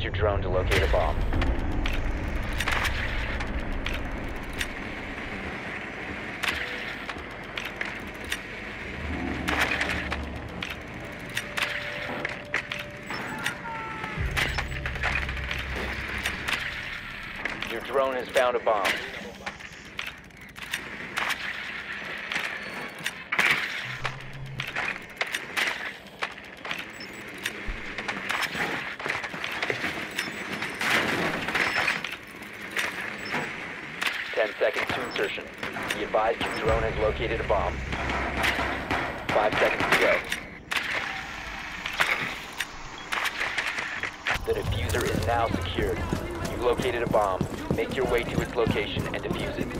Use your drone to locate a bomb. Your drone has found a bomb. Seconds to insertion. Be advised your drone has located a bomb. 5 seconds to go. The diffuser is now secured. You've located a bomb. Make your way to its location and defuse it.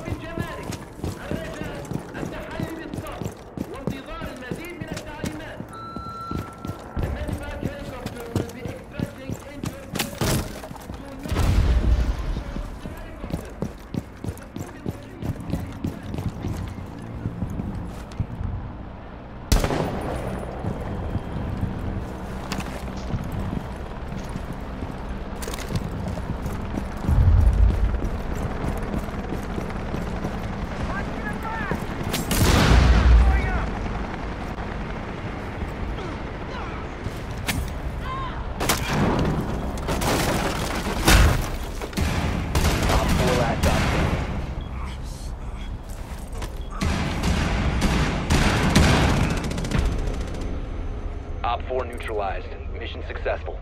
Op 4 neutralized. Mission successful.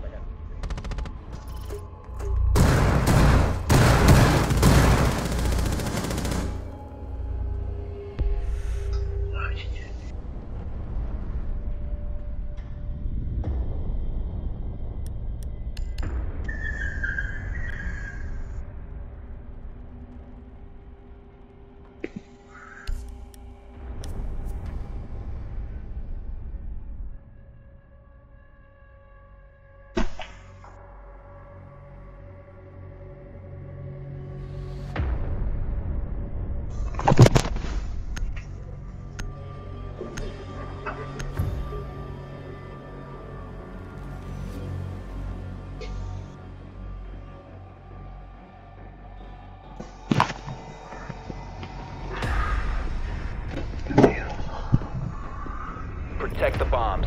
Protect the bombs.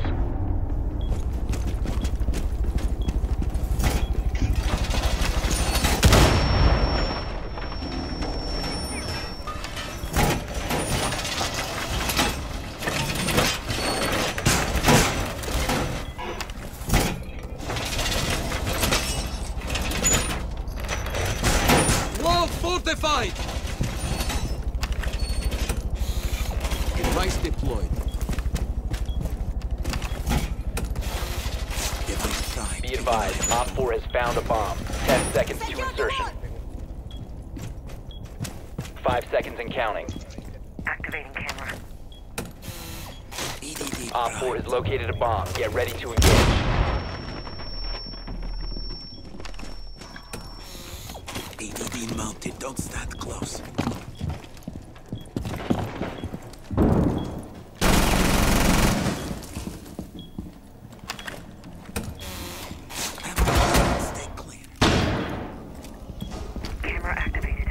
Wall fortified! Device deployed. Be advised, Op 4 has found a bomb. 10 seconds to insertion. 5 seconds and counting. Activating camera. Op 4 has located a bomb. Get ready to engage. ADD mounted. Don't stand close. Camera activated.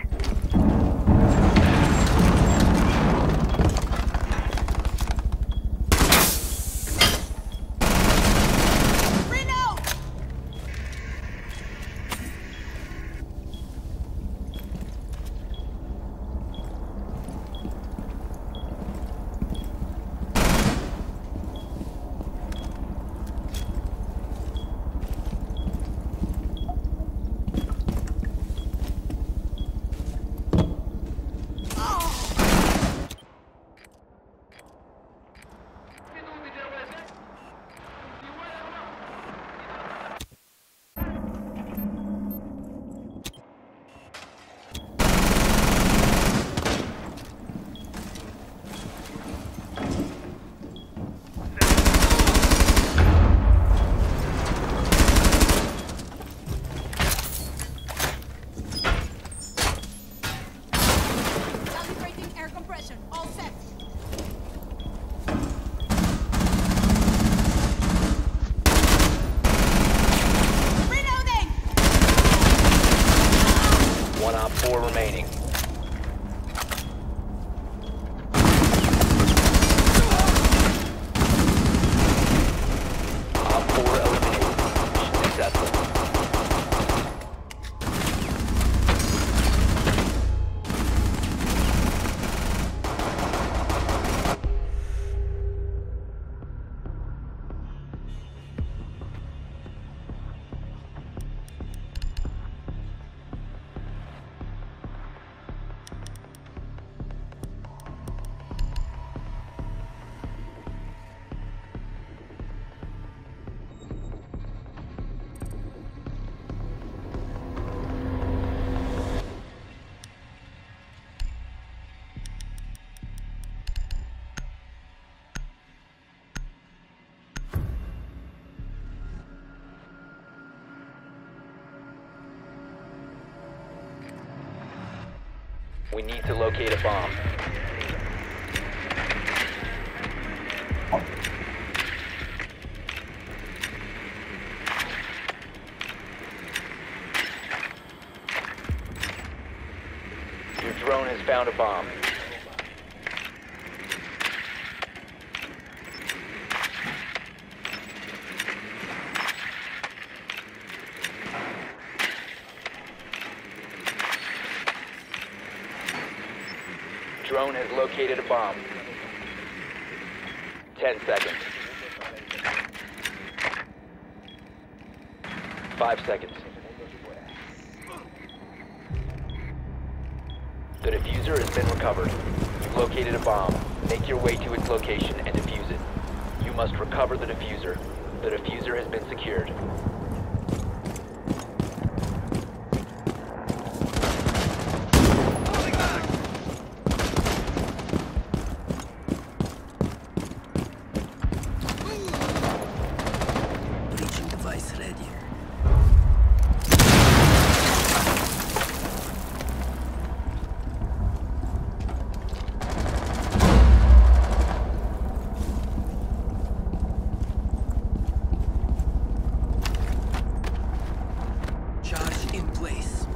We need to locate a bomb. Your drone has found a bomb. Drone has located a bomb. 10 seconds. 5 seconds. The diffuser has been recovered. You've located a bomb. Make your way to its location and defuse it. You must recover the diffuser. The diffuser has been secured. Breaching device ready. Charge in place.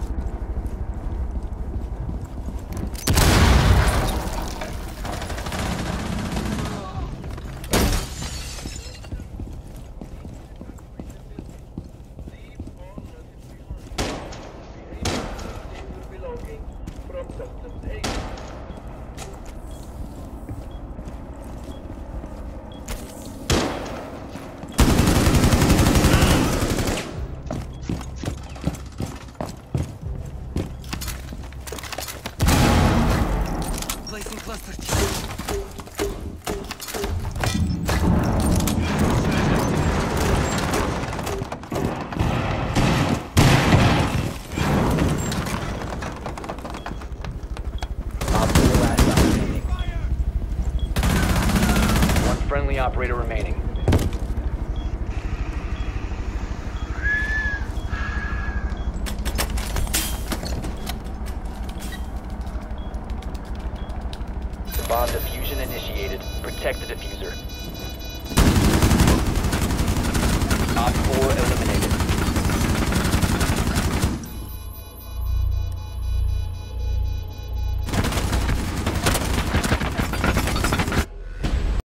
Placing cluster charge. Operator last stop remaining. One friendly operator remaining. Bomb diffusion initiated. Protect the diffuser. Op 4 eliminated.